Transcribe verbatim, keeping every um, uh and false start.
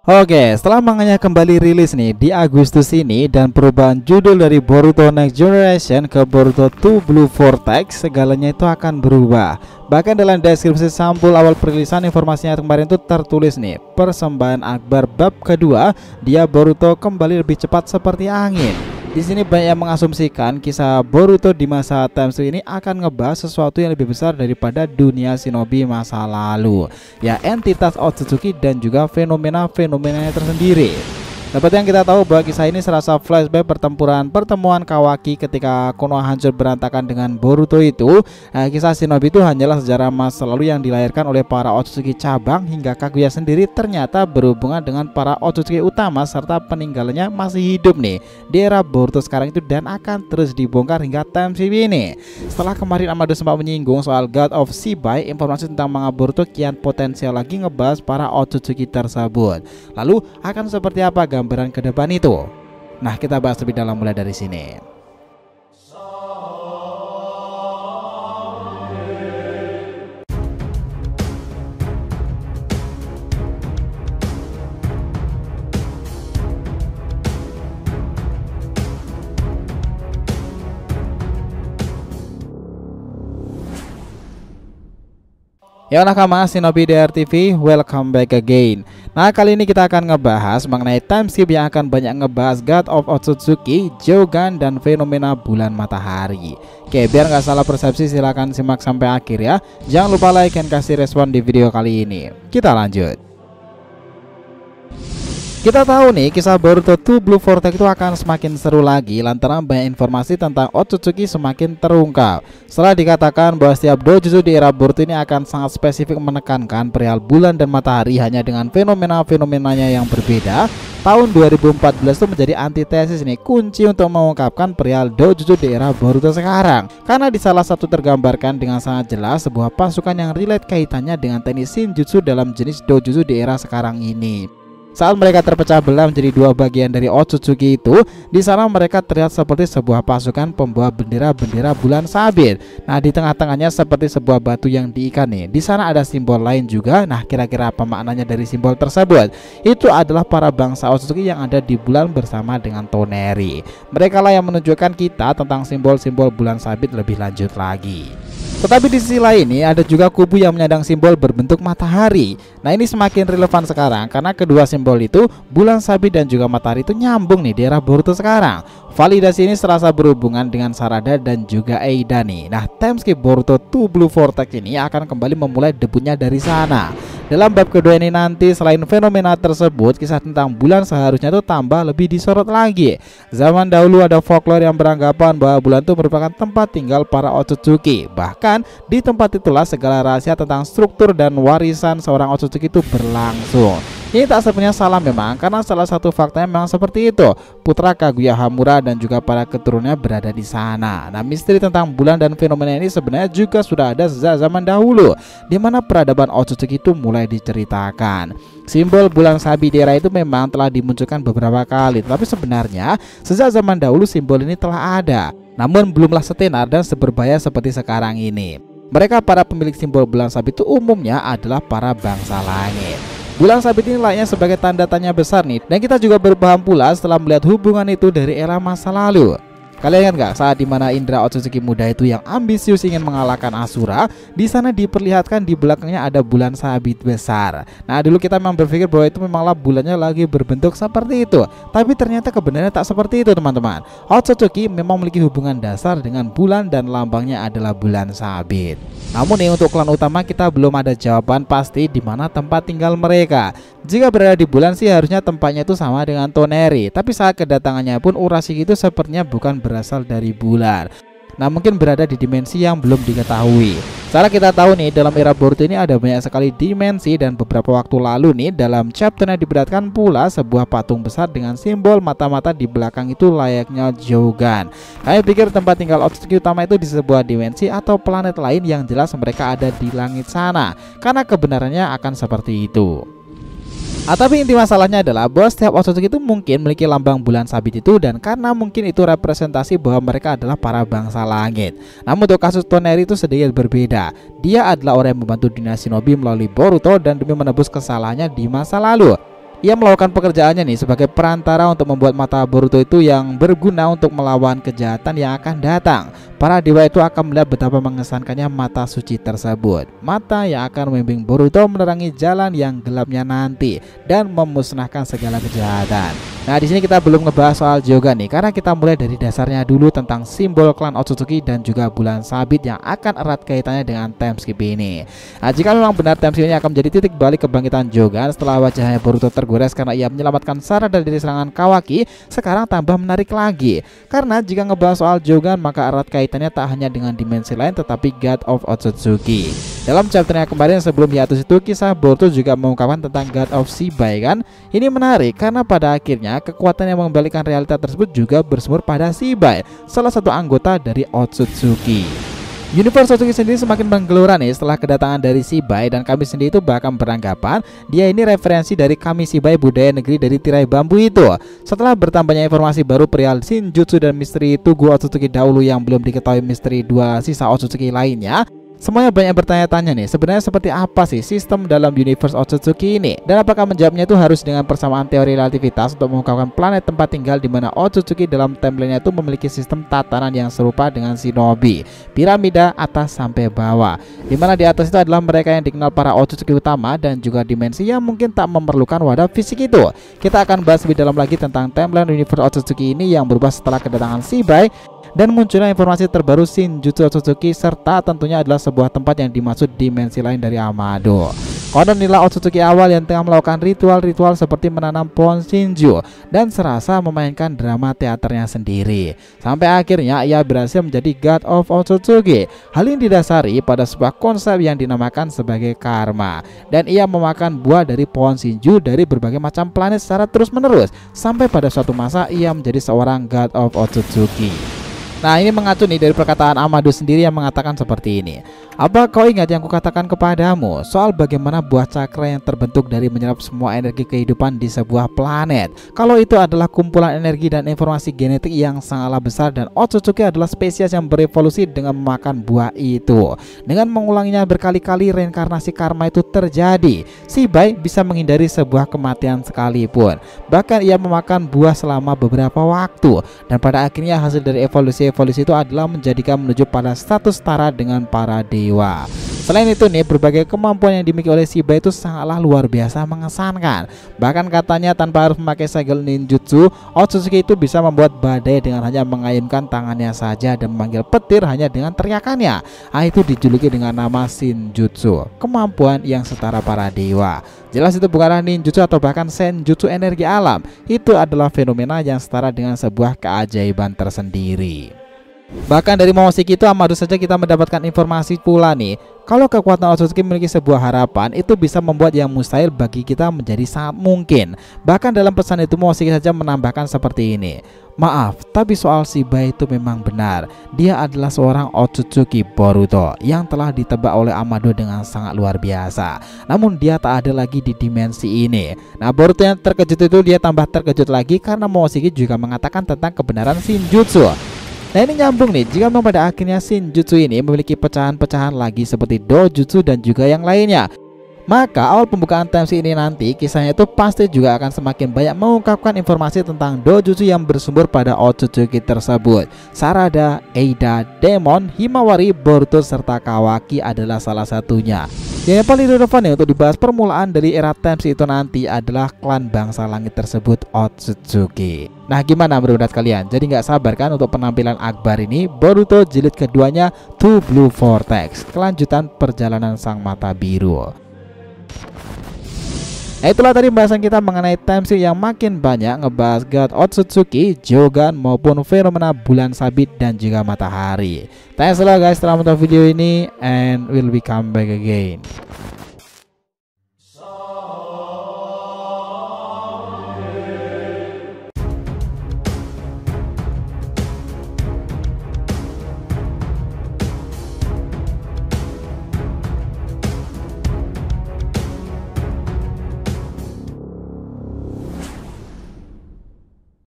Oke, setelah manganya kembali rilis nih di Agustus ini dan perubahan judul dari Boruto Next Generation ke Boruto two Blue Vortex, segalanya itu akan berubah. Bahkan dalam deskripsi sampul awal perilisan informasinya kemarin itu tertulis nih, persembahan Akbar bab kedua, dia Boruto kembali lebih cepat seperti angin. Di sini banyak yang mengasumsikan kisah Boruto di masa Timesu ini akan ngebahas sesuatu yang lebih besar daripada dunia shinobi masa lalu, ya entitas Otsutsuki dan juga fenomena-fenomenanya tersendiri. Seperti yang kita tahu bahwa kisah ini serasa flashback pertempuran pertemuan Kawaki ketika Konoha hancur berantakan dengan Boruto itu. Nah, kisah shinobi itu hanyalah sejarah masa lalu yang dilahirkan oleh para Otsutsuki cabang, hingga Kaguya sendiri ternyata berhubungan dengan para Otsutsuki utama serta peninggalannya masih hidup nih di era Boruto sekarang itu, dan akan terus dibongkar hingga time skip ini. Setelah kemarin Amado sempat menyinggung soal God of Shibai, informasi tentang manga Boruto kian potensial lagi ngebahas para Otsutsuki tersebut. Lalu akan seperti apa gambaran ke depan itu? Nah, kita bahas lebih dalam mulai dari sini. Ya nakama Shinobi D R T V, welcome back again. Nah, kali ini kita akan ngebahas mengenai time skip yang akan banyak ngebahas God of Otsutsuki, Jogan, dan fenomena bulan matahari. Oke, biar nggak salah persepsi silahkan simak sampai akhir ya. Jangan lupa like dan kasih respon di video kali ini. Kita lanjut. Kita tahu nih kisah Boruto two Blue Vortex itu akan semakin seru lagi lantaran banyak informasi tentang Otsutsuki semakin terungkap. Setelah dikatakan bahwa setiap doujutsu di era Boruto ini akan sangat spesifik menekankan perihal bulan dan matahari hanya dengan fenomena-fenomenanya yang berbeda, tahun dua ribu empat belas itu menjadi antitesis nih, kunci untuk mengungkapkan perihal doujutsu di era Boruto sekarang. Karena di salah satu tergambarkan dengan sangat jelas sebuah pasukan yang relate kaitannya dengan teknik Shinjutsu dalam jenis doujutsu di era sekarang ini. Saat mereka terpecah belah menjadi dua bagian dari Otsutsuki itu, di sana mereka terlihat seperti sebuah pasukan pembawa bendera-bendera bulan sabit. Nah, di tengah-tengahnya seperti sebuah batu yang diikat nih. Di sana ada simbol lain juga. Nah, kira-kira apa maknanya dari simbol tersebut? Itu adalah para bangsa Otsutsuki yang ada di bulan bersama dengan Toneri. Mereka lah yang menunjukkan kita tentang simbol-simbol bulan sabit lebih lanjut lagi. Tetapi di sisi lain nih, ada juga kubu yang menyandang simbol berbentuk matahari. Nah, ini semakin relevan sekarang karena kedua simbol itu, bulan sabit dan juga matahari, itu nyambung nih di era Boruto sekarang. Validasi ini serasa berhubungan dengan Sarada dan juga Eida nih. Nah, time skip Boruto two Blue Vortex ini akan kembali memulai debutnya dari sana. Dalam bab kedua ini nanti, selain fenomena tersebut, kisah tentang bulan seharusnya itu tambah lebih disorot lagi. Zaman dahulu ada folklore yang beranggapan bahwa bulan itu merupakan tempat tinggal para Otsutsuki. Bahkan di tempat itulah segala rahasia tentang struktur dan warisan seorang Otsutsuki itu berlangsung. Ini tak sepenuhnya salah memang, karena salah satu faktanya memang seperti itu. Putra Kaguya Hamura dan juga para keturunannya berada di sana. Nah, misteri tentang bulan dan fenomena ini sebenarnya juga sudah ada sejak zaman dahulu, di mana peradaban Otsutsuki itu mulai diceritakan. Simbol bulan sabit di era itu memang telah dimunculkan beberapa kali, tapi sebenarnya sejak zaman dahulu simbol ini telah ada, namun belumlah setenar dan seberbahaya seperti sekarang ini. Mereka para pemilik simbol bulan sabit itu umumnya adalah para bangsa langit. Bulan sabit ini layaknya sebagai tanda tanya besar nih, dan kita juga berpaham pula setelah melihat hubungan itu dari era masa lalu. Kalian ingat nggak saat dimana Indra Otsutsuki muda itu yang ambisius ingin mengalahkan Asura, di sana diperlihatkan di belakangnya ada bulan sabit besar. Nah, dulu kita memang berpikir bahwa itu memanglah bulannya lagi berbentuk seperti itu, tapi ternyata kebenarannya tak seperti itu teman-teman. Otsutsuki memang memiliki hubungan dasar dengan bulan dan lambangnya adalah bulan sabit. Namun nih, untuk klan utama kita belum ada jawaban pasti di mana tempat tinggal mereka. Jika berada di bulan sih harusnya tempatnya itu sama dengan Toneri, tapi saat kedatangannya pun Urashiki itu sepertinya bukan berasal dari bulan. Nah, mungkin berada di dimensi yang belum diketahui. Secara kita tahu nih, dalam era Boruto ini ada banyak sekali dimensi, dan beberapa waktu lalu nih dalam chapternya diberatkan pula sebuah patung besar dengan simbol mata-mata di belakang itu layaknya Jogan. Kami pikir tempat tinggal Otsutsuki utama itu di sebuah dimensi atau planet lain yang jelas mereka ada di langit sana, karena kebenarannya akan seperti itu. Ah, tapi inti masalahnya adalah bahwa setiap Otsutsuki itu mungkin memiliki lambang bulan sabit itu, dan karena mungkin itu representasi bahwa mereka adalah para bangsa langit. Namun untuk kasus Toneri itu sedikit berbeda. Dia adalah orang yang membantu dunia shinobi melalui Boruto dan demi menebus kesalahannya di masa lalu. Ia melakukan pekerjaannya nih sebagai perantara untuk membuat mata Boruto itu yang berguna untuk melawan kejahatan yang akan datang. Para dewa itu akan melihat betapa mengesankannya mata suci tersebut, mata yang akan membimbing Boruto menerangi jalan yang gelapnya nanti dan memusnahkan segala kejahatan. Nah, di sini kita belum ngebahas soal Jogan nih, karena kita mulai dari dasarnya dulu tentang simbol klan Otsutsuki dan juga bulan sabit yang akan erat kaitannya dengan time skip ini. Nah, jika memang benar time skip ini akan menjadi titik balik kebangkitan Jogan setelah wajahnya Boruto tergores karena ia menyelamatkan Sarada dari serangan Kawaki, sekarang tambah menarik lagi. Karena jika ngebahas soal Jogan, maka erat kaitannya tak hanya dengan dimensi lain tetapi God of Otsutsuki. Dalam chapternya kemarin sebelum hiatus itu, kisah Boruto juga mengungkapkan tentang God of Shibai kan. Ini menarik karena pada akhirnya kekuatan yang mengembalikan realita tersebut juga bersumber pada Shibai, salah satu anggota dari Otsutsuki. Universe Otsutsuki sendiri semakin menggelora nih setelah kedatangan dari Shibai, dan kami sendiri itu bahkan beranggapan dia ini referensi dari kami Shibai, budaya negeri dari tirai bambu itu. Setelah bertambahnya informasi baru perihal Shinjutsu dan misteri Tugu Otsutsuki dahulu yang belum diketahui misteri dua sisa Otsutsuki lainnya, semuanya banyak bertanya-tanya nih, sebenarnya seperti apa sih sistem dalam universe Otsutsuki ini, dan apakah menjawabnya itu harus dengan persamaan teori relativitas untuk mengungkapkan planet tempat tinggal di mana Otsutsuki dalam timeline itu memiliki sistem tatanan yang serupa dengan shinobi, piramida atas sampai bawah, dimana di atas itu adalah mereka yang dikenal para Otsutsuki utama dan juga dimensi yang mungkin tak memerlukan wadah fisik itu. Kita akan bahas lebih dalam lagi tentang timeline universe Otsutsuki ini yang berubah setelah kedatangan Shibai dan munculnya informasi terbaru Shinjutsu Otsutsuki, serta tentunya adalah sebuah tempat yang dimaksud dimensi lain dari Amado. Konon inilah Otsutsuki awal yang tengah melakukan ritual-ritual seperti menanam pohon Shinju dan serasa memainkan drama teaternya sendiri, sampai akhirnya ia berhasil menjadi God of Otsutsuki. Hal ini didasari pada sebuah konsep yang dinamakan sebagai karma, dan ia memakan buah dari pohon Shinju dari berbagai macam planet secara terus-menerus sampai pada suatu masa ia menjadi seorang God of Otsutsuki. Nah, ini mengacu nih dari perkataan Amado sendiri yang mengatakan seperti ini. Apa kau ingat yang kukatakan kepadamu soal bagaimana buah cakra yang terbentuk dari menyerap semua energi kehidupan di sebuah planet? Kalau itu adalah kumpulan energi dan informasi genetik yang sangatlah besar, dan Otsutsuki adalah spesies yang berevolusi dengan memakan buah itu. Dengan mengulanginya berkali-kali, reinkarnasi karma itu terjadi. Shibai bisa menghindari sebuah kematian sekalipun. Bahkan ia memakan buah selama beberapa waktu, dan pada akhirnya hasil dari evolusi-evolusi itu adalah menjadikan menuju pada status setara dengan para dewa. Selain itu nih, berbagai kemampuan yang dimiliki oleh Shibai itu sangatlah luar biasa mengesankan. Bahkan katanya tanpa harus memakai segel ninjutsu, Otsutsuki itu bisa membuat badai dengan hanya mengayunkan tangannya saja dan memanggil petir hanya dengan teriakannya. Ah, itu dijuluki dengan nama Shinjutsu, kemampuan yang setara para dewa. Jelas itu bukanlah ninjutsu atau bahkan senjutsu energi alam. Itu adalah fenomena yang setara dengan sebuah keajaiban tersendiri. Bahkan dari Momoshiki itu Amado saja kita mendapatkan informasi pula nih, kalau kekuatan Otsutsuki memiliki sebuah harapan, itu bisa membuat yang mustahil bagi kita menjadi sangat mungkin. Bahkan dalam pesan itu Momoshiki saja menambahkan seperti ini. Maaf, tapi soal Shibai itu memang benar. Dia adalah seorang Otsutsuki Boruto yang telah ditebak oleh Amado dengan sangat luar biasa. Namun dia tak ada lagi di dimensi ini. Nah, Boruto yang terkejut itu dia tambah terkejut lagi karena Momoshiki juga mengatakan tentang kebenaran Shinjutsu. Nah, ini nyambung nih, jika memang pada akhirnya Shinjutsu ini memiliki pecahan-pecahan lagi seperti Dojutsu dan juga yang lainnya, maka awal pembukaan time skip ini nanti kisahnya itu pasti juga akan semakin banyak mengungkapkan informasi tentang Dojutsu yang bersumber pada Otsutsuki tersebut. Sarada, Eida, Demon, Himawari, Boruto, serta Kawaki adalah salah satunya. Yang paling relevan nih untuk dibahas permulaan dari era time skip itu nanti adalah klan bangsa langit tersebut, Otsutsuki. Nah, gimana menurut kalian? Jadi nggak sabar kan untuk penampilan Akbar ini, Boruto jilid keduanya To Blue Vortex, kelanjutan perjalanan sang mata biru. Nah, itulah tadi pembahasan kita mengenai time skip yang makin banyak ngebahas God Otsutsuki, Jogan maupun fenomena bulan sabit dan juga matahari. Thanks a lot guys telah menonton video ini, and we'll be come back again.